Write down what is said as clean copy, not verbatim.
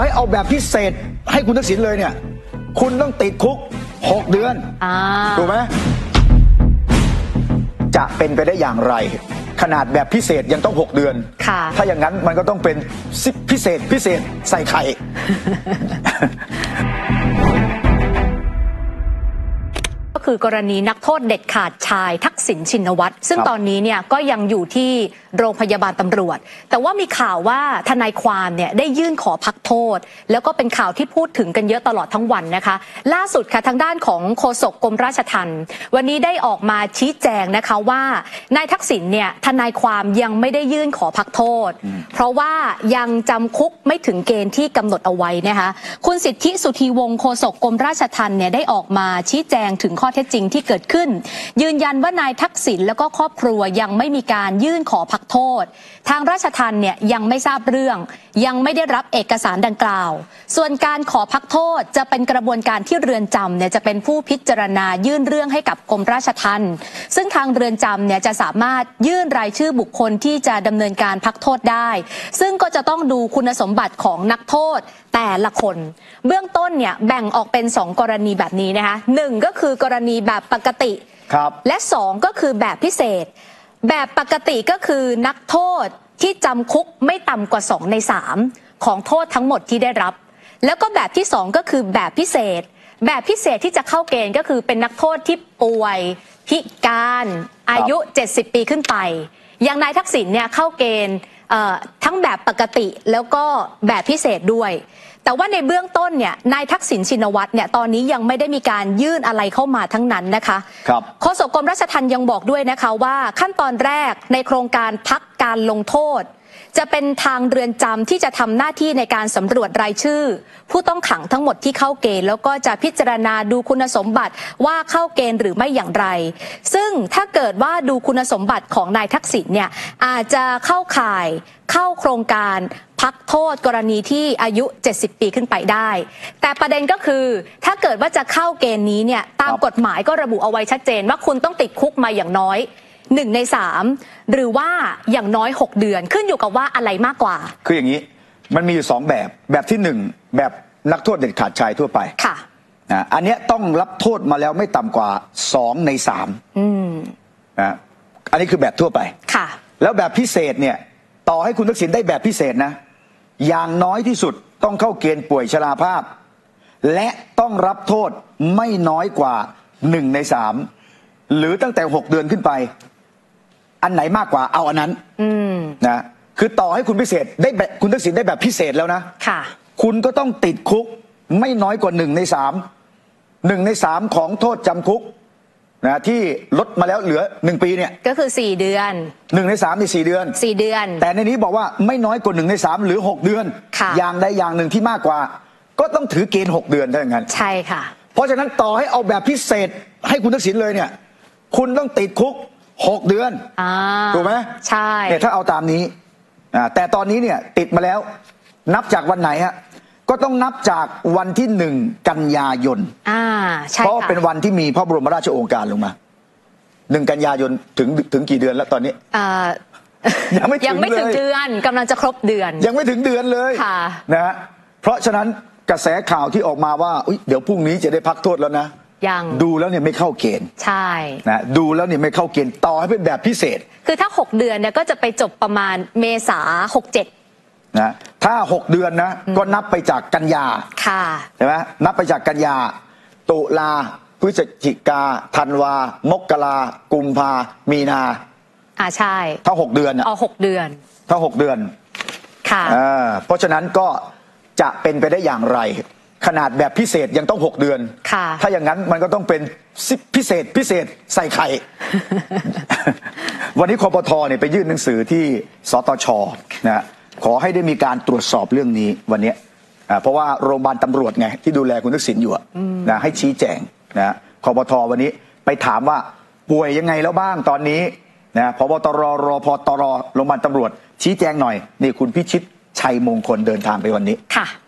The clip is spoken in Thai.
ให้เอาแบบพิเศษให้คุณทักษิณเลยเนี่ยคุณต้องติดคุก6 เดือนถูกไหมจะเป็นไปได้อย่างไรขนาดแบบพิเศษยังต้อง6 เดือนถ้าอย่างนั้นมันก็ต้องเป็นพิเศษใส่ไข่ก็คือกรณีนักโทษเด็ดขาดชายทักษิณชินวัตรซึ่งตอนนี้เนี่ยก็ยังอยู่ที่โรงพยาบาลตำรวจแต่ว่ามีข่าวว่าทนายความเนี่ยได้ยื่นขอพักโทษแล้วก็เป็นข่าวที่พูดถึงกันเยอะตลอดทั้งวันนะคะล่าสุดค่ะทางด้านของโฆษกกรมราชทัณฑ์วันนี้ได้ออกมาชี้แจงนะคะว่านายทักษิณเนี่ยทนายความยังไม่ได้ยื่นขอพักโทษเพราะว่ายังจำคุกไม่ถึงเกณฑ์ที่กำหนดเอาไว้นะคะคุณสิทธิสุธีวงศ์โฆษกกรมราชทัณฑ์เนี่ยได้ออกมาชี้แจงถึงข้อเท็จจริงที่เกิดขึ้นยืนยันว่านายทักษิณแล้วก็ครอบครัวยังไม่มีการยื่นขอพักโทษทางราชทัณฑ์เนี่ยยังไม่ทราบเรื่องยังไม่ได้รับเอกสารดังกล่าวส่วนการขอพักโทษจะเป็นกระบวนการที่เรือนจำเนี่ยจะเป็นผู้พิจารณายื่นเรื่องให้กับกรมราชทัณฑ์ซึ่งทางเรือนจำเนี่ยจะสามารถยื่นรายชื่อบุคคลที่จะดำเนินการพักโทษได้ซึ่งก็จะต้องดูคุณสมบัติของนักโทษแต่ละคนเบื้องต้นเนี่ยแบ่งออกเป็น2 กรณีแบบนี้นะคะ1ก็คือกรณีแบบปกติและ2ก็คือแบบพิเศษแบบปกติก็คือนักโทษที่จำคุกไม่ต่ำกว่า2 ใน 3ของโทษทั้งหมดที่ได้รับแล้วก็แบบที่2ก็คือแบบพิเศษที่จะเข้าเกณฑ์ก็คือเป็นนักโทษที่ป่วยพิการอายุ70 ปีขึ้นไปอย่างนายทักษิณเนี่ยเข้าเกณฑ์ทั้งแบบปกติแล้วก็แบบพิเศษด้วยแต่ว่าในเบื้องต้นเนี่ยนายทักษิณชินวัตรเนี่ยตอนนี้ยังไม่ได้มีการยื่นอะไรเข้ามาทั้งนั้นนะคะโฆษกกรมราชทัณฑ์ยังบอกด้วยนะคะว่าขั้นตอนแรกในโครงการพักการลงโทษจะเป็นทางเรือนจำที่จะทำหน้าที่ในการสำรวจรายชื่อผู้ต้องขังทั้งหมดที่เข้าเกณฑ์แล้วก็จะพิจารณาดูคุณสมบัติว่าเข้าเกณฑ์หรือไม่อย่างไรซึ่งถ้าเกิดว่าดูคุณสมบัติของนายทักษิณเนี่ยอาจจะเข้าข่ายเข้าโครงการพักโทษกรณีที่อายุ70 ปีขึ้นไปได้แต่ประเด็นก็คือถ้าเกิดว่าจะเข้าเกณฑ์นี้เนี่ยตามกฎหมายก็ระบุเอาไว้ชัดเจนว่าคุณต้องติดคุกมาอย่างน้อย1 ใน 3หรือว่าอย่างน้อย6 เดือนขึ้นอยู่กับว่าอะไรมากกว่าคืออย่างนี้มันมีอยู่2 แบบที่1แบบนักโทษเด็ดขาดชายทั่วไปค่ะอันนี้ต้องรับโทษมาแล้วไม่ต่ำกว่า2 ใน 3อันนี้คือแบบทั่วไปค่ะแล้วแบบพิเศษเนี่ยต่อให้คุณทักษิณได้แบบพิเศษนะอย่างน้อยที่สุดต้องเข้าเกณฑ์ป่วยชราภาพและต้องรับโทษไม่น้อยกว่า1 ใน 3หรือตั้งแต่6 เดือนขึ้นไปอันไหนมากกว่าเอาอันนั้นนะคือต่อให้คุณพิเศษได้แบบคุณทักษิณได้แบบพิเศษแล้วนะค่ะคุณก็ต้องติดคุกไม่น้อยกว่า1 ใน 3 1 ใน 3ของโทษจำคุกนะที่ลดมาแล้วเหลือ1 ปีเนี่ยก็คือ4 เดือน 1 ใน 3นี่4 เดือนแต่ในนี้บอกว่าไม่น้อยกว่า1 ใน 3หรือ6 เดือนอย่างใดอย่างหนึ่งที่มากกว่าก็ต้องถือเกณฑ์6 เดือนเท่านั้นใช่ค่ะเพราะฉะนั้นต่อให้เอาแบบพิเศษให้คุณทักษิณเลยเนี่ยคุณต้องติดคุก6 เดือนถูกไหมใช่เนี่ยถ้าเอาตามนี้แต่ตอนนี้เนี่ยติดมาแล้วนับจากวันไหนฮะก็ต้องนับจากวันที่1 กันยายนเพราะเป็นวันที่มีพระบรมราชโองการลงมา1 กันยายนถึงกี่เดือนแล้วตอนนี้ยังไม่ถึงเดือนกำลังจะครบเดือนยังไม่ถึงเดือนเลยนะฮะเพราะฉะนั้นกระแสข่าวที่ออกมาว่าเดี๋ยวพรุ่งนี้จะได้พักโทษแล้วนะดูแล้วเนี่ยไม่เข้าเกณฑ์ใช่นะดูแล้วเนี่ยไม่เข้าเกณฑ์ต่อให้เป็นแบบพิเศษคือถ้า6 เดือนเนี่ยก็จะไปจบประมาณเมษา67 นะถ้า6 เดือนนะก็นับไปจากกันยาค่ะใช่ไหมนับไปจากกันยาตุลาพฤศจิกาธันวามกรากุมภามีนาใช่ถ้า6 เดือน 6 เดือนถ้า6 เดือนค่ะเพราะฉะนั้นก็จะเป็นไปได้อย่างไรขนาดแบบพิเศษยังต้อง6 เดือนถ้าอย่างนั้นมันก็ต้องเป็นพิเศษใส่ไข่ วันนี้คปท.เนี่ยไปยื่นหนังสือที่สตช.นะขอให้ได้มีการตรวจสอบเรื่องนี้วันนี้เพราะว่าโรงพยาบาลตำรวจไงที่ดูแลคุณทักษิณอยู่นะให้ชี้แจงนะคปท.วันนี้ไปถามว่าป่วยยังไงแล้วบ้างตอนนี้นะพบตรรพตรโรงพยาบาลตำรวจชี้แจงหน่อยนี่คุณพิชิตชัยมงคลเดินทางไปวันนี้ค่ะ